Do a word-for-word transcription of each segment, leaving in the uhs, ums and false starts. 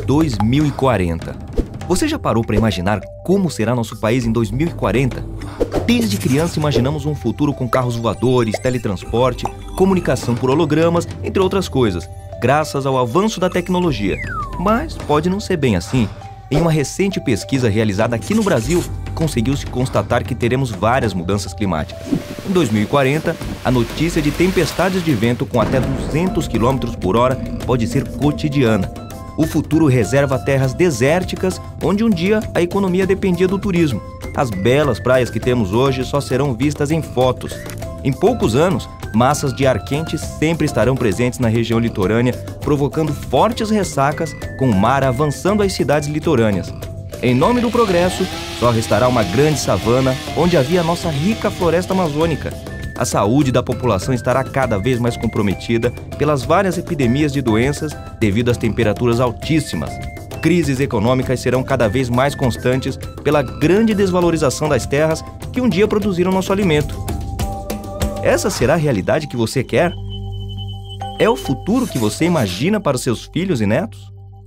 dois mil e quarenta. Você já parou para imaginar como será nosso país em dois mil e quarenta? Desde criança imaginamos um futuro com carros voadores, teletransporte, comunicação por hologramas, entre outras coisas, graças ao avanço da tecnologia. Mas pode não ser bem assim. Em uma recente pesquisa realizada aqui no Brasil, conseguiu-se constatar que teremos várias mudanças climáticas. Em dois mil e quarenta, a notícia de tempestades de vento com até duzentos quilômetros por hora pode ser cotidiana. O futuro reserva terras desérticas, onde um dia a economia dependia do turismo. As belas praias que temos hoje só serão vistas em fotos. Em poucos anos, massas de ar quente sempre estarão presentes na região litorânea, provocando fortes ressacas, com o mar avançando às cidades litorâneas. Em nome do progresso, só restará uma grande savana, onde havia a nossa rica floresta amazônica. A saúde da população estará cada vez mais comprometida pelas várias epidemias de doenças devido às temperaturas altíssimas. Crises econômicas serão cada vez mais constantes pela grande desvalorização das terras que um dia produziram nosso alimento. Essa será a realidade que você quer? É o futuro que você imagina para os seus filhos e netos?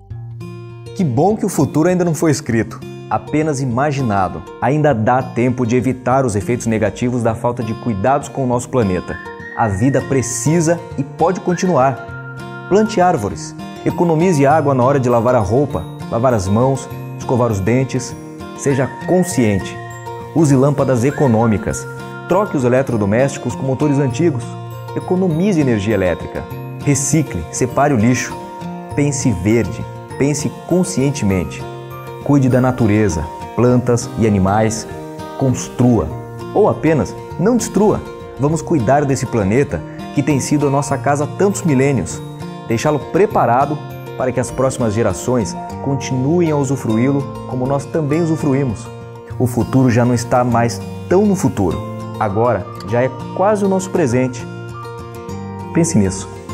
Que bom que o futuro ainda não foi escrito, apenas imaginado. Ainda dá tempo de evitar os efeitos negativos da falta de cuidados com o nosso planeta. A vida precisa e pode continuar. Plante árvores, economize água na hora de lavar a roupa, lavar as mãos, escovar os dentes. Seja consciente. Use lâmpadas econômicas. Troque os eletrodomésticos com motores antigos. Economize energia elétrica. Recicle, separe o lixo. Pense verde. Pense conscientemente. Cuide da natureza, plantas e animais. Construa. Ou apenas não destrua. Vamos cuidar desse planeta que tem sido a nossa casa há tantos milênios. Deixá-lo preparado para que as próximas gerações continuem a usufruí-lo como nós também usufruímos. O futuro já não está mais tão no futuro. Agora já é quase o nosso presente. Pense nisso.